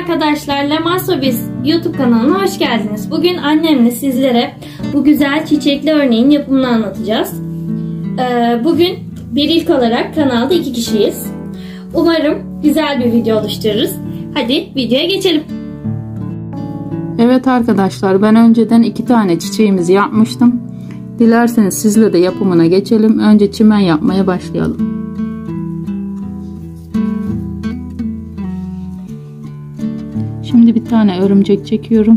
arkadaşlar, Lemas Hobbies YouTube kanalına hoş geldiniz. Bugün annemle sizlere bu güzel çiçekli örneğin yapımını anlatacağız. Bugün bir ilk olarak kanalda 2 kişiyiz. Umarım güzel bir video oluştururuz. Hadi videoya geçelim. Evet arkadaşlar, ben önceden 2 tane çiçeğimizi yapmıştım. Dilerseniz sizle de yapımına geçelim. Önce çimen yapmaya başlayalım. Şimdi bir tane örümcek çekiyorum.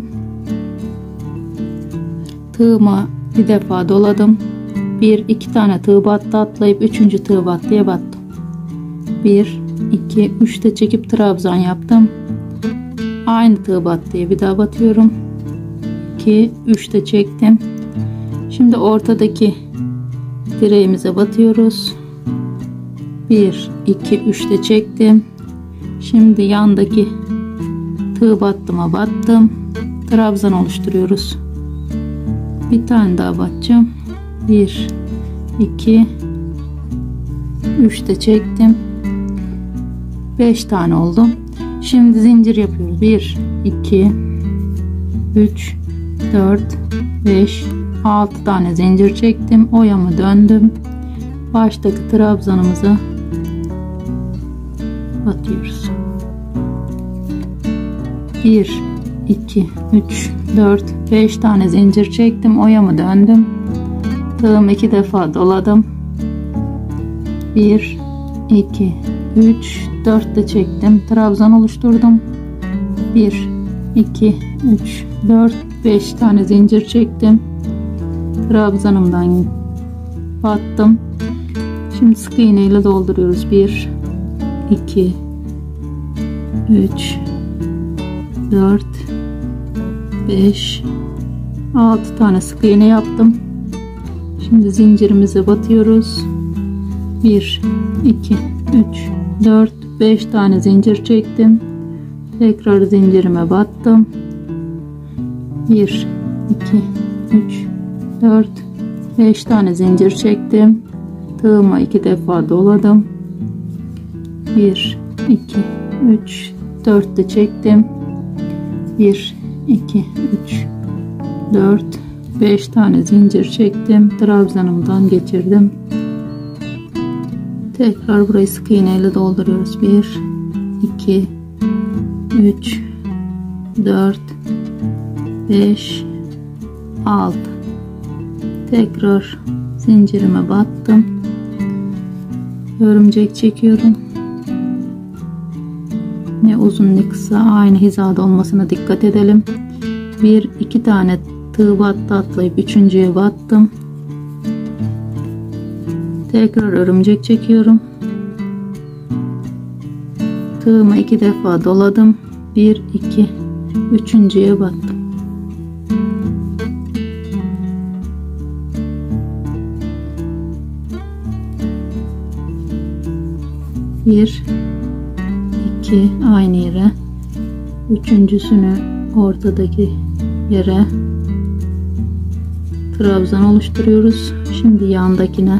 Tığıma bir defa doladım. 1-2 tane tığ battı, atlayıp 3. tığ battıya battım. 1 2 3 de çekip trabzan yaptım. Aynı tığ battıya bir daha batıyorum. 2 3 de çektim. Şimdi ortadaki direğimize batıyoruz. 1 2 3 de çektim. Şimdi yandaki tığ battıma battım. Trabzan oluşturuyoruz. Bir tane daha batacağım. 1 2 3 de çektim. 5 tane oldu. Şimdi zincir yapıyoruz. 1 2 3 4 5 6 tane zincir çektim. Oyamı döndüm. Baştaki trabzanımıza batıyoruz. 1 2 3 4 5 tane zincir çektim. Oyamı döndüm. Tığımı 2 defa doladım. 1 2 3 4 de çektim. Trabzan oluşturdum. 1 2 3 4 5 tane zincir çektim. Trabzanımdan battım. Şimdi sık iğne ile dolduruyoruz. 1 2 3 4 5 6 tane sık iğne yaptım. Şimdi zincirimize batıyoruz. 1 2 3 4 5 tane zincir çektim. Tekrar zincirime battım. 1 2 3 4 5 tane zincir çektim. Tığıma 2 defa doladım. 1 2 3 4 de çektim. 1 2 3 4 5 tane zincir çektim. Trabzanımdan geçirdim. Tekrar burayı sık iğne ile dolduruyoruz. 1 2 3 4 5 6 tekrar zincirime battım. Örümcek çekiyorum. Ne uzun ne kısa aynı hizada olmasına dikkat edelim. 1-2 tane tığ battı, atlayıp 3.'ye battım. Tekrar örümcek çekiyorum. Tığımı 2 defa doladım. 1 2 3.'ye battım. Bir 2 aynı yere, 3.'sünü ortadaki yere trabzan oluşturuyoruz. Şimdi yandakine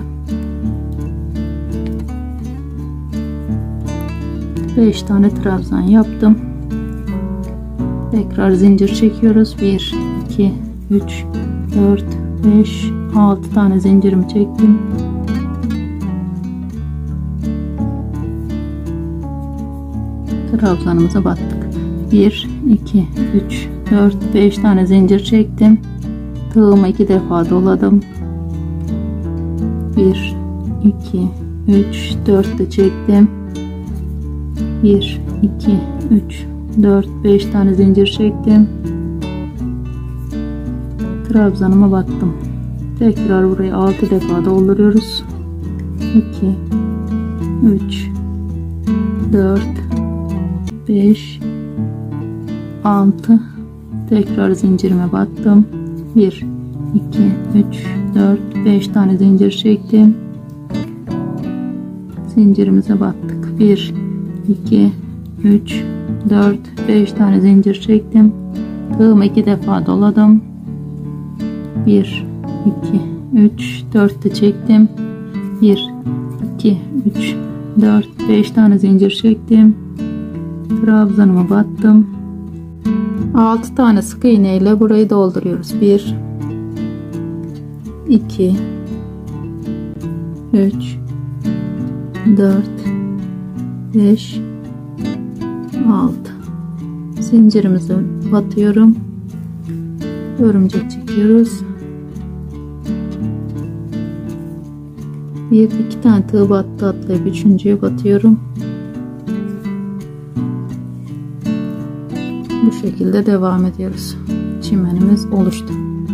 5 tane trabzan yaptım. Tekrar zincir çekiyoruz. 1 2 3 4 5 6 tane zincirimi çektim. Trabzanımıza battık. 1 2 3 4 5 tane zincir çektim. Tığımı 2 defa doladım. 1 2 3 4 de çektim. 1 2 3 4 5 tane zincir çektim. Trabzanıma battım. Tekrar burayı 6 defa dolduruyoruz. 2 3 4 5 6 tekrar zincirime battım. 1 2 3 4 5 tane zincir çektim. Zincirimize battık. 1 2 3 4 5 tane zincir çektim. Tığımı 2 defa doladım. 1 2 3 4 de çektim. 1 2 3 4 5 tane zincir çektim. Trabzanıma battım. 6 tane sık iğne ile burayı dolduruyoruz. 1 2 3 4 5 6 zincirimizi batıyorum. Örümcek çekiyoruz. 1 2 tane tığ battı, atlayıp üçüncüye batıyorum. Bu şekilde devam ediyoruz. Çimenimiz oluştu.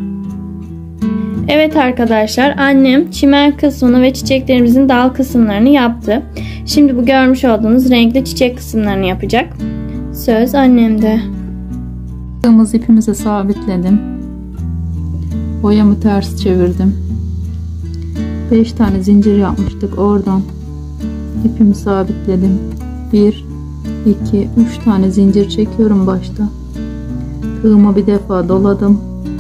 Evet arkadaşlar, annem çimen kısmını ve çiçeklerimizin dal kısımlarını yaptı. Şimdi bu görmüş olduğunuz renkli çiçek kısımlarını yapacak. Söz annemde. Tığımız ipimize sabitledim. Boyamı ters çevirdim. 5 tane zincir yapmıştık. Oradan ipimi sabitledim. 1 2 3 tane zincir çekiyorum başta. Tığıma bir defa doladım.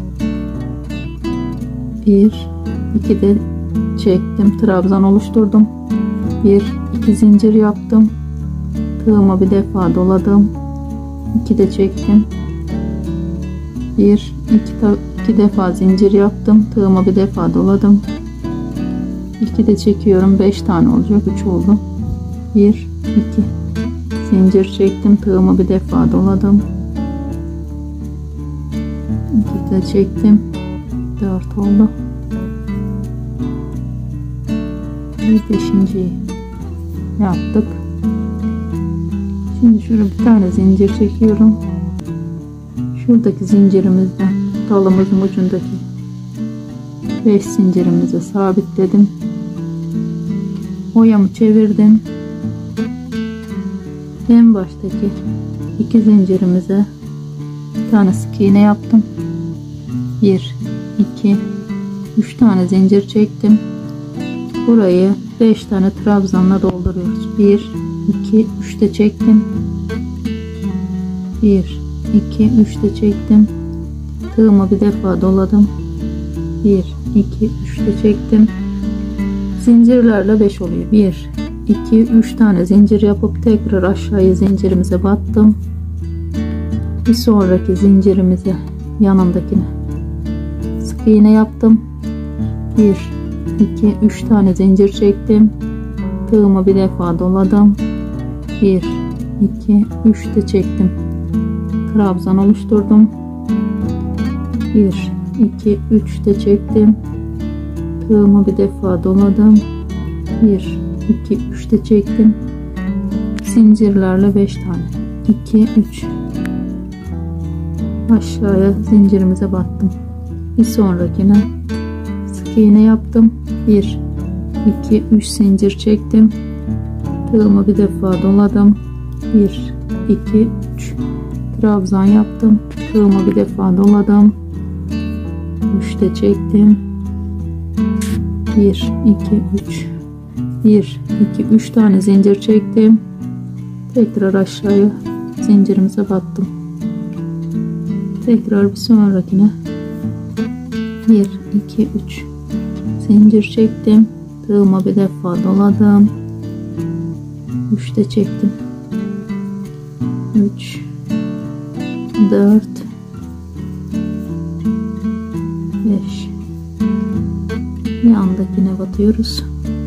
1 2 de çektim. Trabzan oluşturdum. 1 2 zincir yaptım. Tığıma bir defa doladım. 2 de çektim. 1 2 defa zincir yaptım. Tığıma bir defa doladım. 2 de çekiyorum. 5 tane olacak. 3 oldu. 1 2 zincir çektim. Tığıma bir defa doladım. 2 de çektim. 4 oldu. 5.'yi yaptık. Şimdi şuraya bir tane zincir çekiyorum. Şuradaki zincirimizden dalımızın ucundaki 5 zincirimizi sabitledim. Oyamı çevirdim. En baştaki 2 zincirimize bir tane sık iğne yaptım. 1 2 3 tane zincir çektim. Burayı 5 tane trabzanla dolduruyoruz. 1 2 3 de çektim. 1 2 3 de çektim. Tığıma bir defa doladım. 1 2 3 de çektim. Zincirlerle 5 oluyor. 1 2 3 tane zincir yapıp tekrar aşağıya zincirimize battım. Bir sonraki zincirimize yanındakine sık iğne yaptım. 1 2 3 tane zincir çektim. Tığıma bir defa doladım. 1 2 3 de çektim. Trabzan oluşturdum. 1 2 3 de çektim. Tığıma bir defa doladım. 1 2 3 de çektim. Zincirlerle 5 tane. 2 3 aşağıya zincirimize battım. Bir sonrakine sık iğne yaptım. 1 2 3 zincir çektim. Tığımı bir defa doladım. 1 2 3 trabzan yaptım. Tığımı bir defa doladım. 3 de çektim. 1 2 3 1 2 3 tane zincir çektim. Tekrar aşağıya zincirimize battım. Tekrar bir sonrakine 1 2 3 zincir çektim. Tığıma bir defa doladım. 3 de çektim. 3 4 5 yandakine batıyoruz.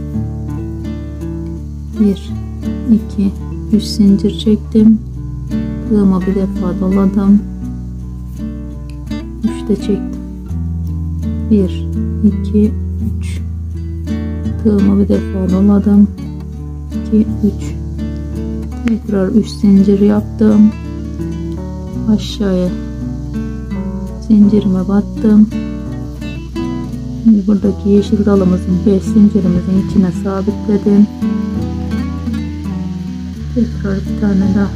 1 2 3 zincir çektim. Tığıma bir defa doladım. 3 de çektim. 1 2 3 tığıma bir defa doladım. 2 3 tekrar 3 zincir yaptım. Aşağıya zincirime battım. Şimdi buradaki yeşil dalımızın 5 zincirimizin içine sabitledim. Tekrar bir tane daha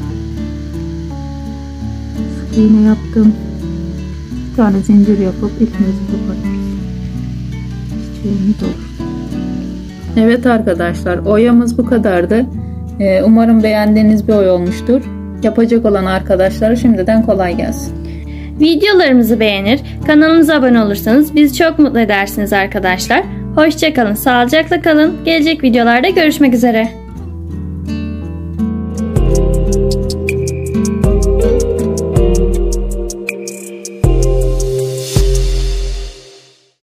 sık iğne yaptım. Bir tane zincir yapıp ipimizi kapatıyoruz. Çiçeğimiz olur. Evet arkadaşlar, oyamız bu kadardı. Umarım beğendiğiniz bir oy olmuştur. Yapacak olan arkadaşlara şimdiden kolay gelsin. Videolarımızı beğenir, kanalımıza abone olursanız bizi çok mutlu edersiniz arkadaşlar. Hoşça kalın, sağlıcakla kalın. Gelecek videolarda görüşmek üzere.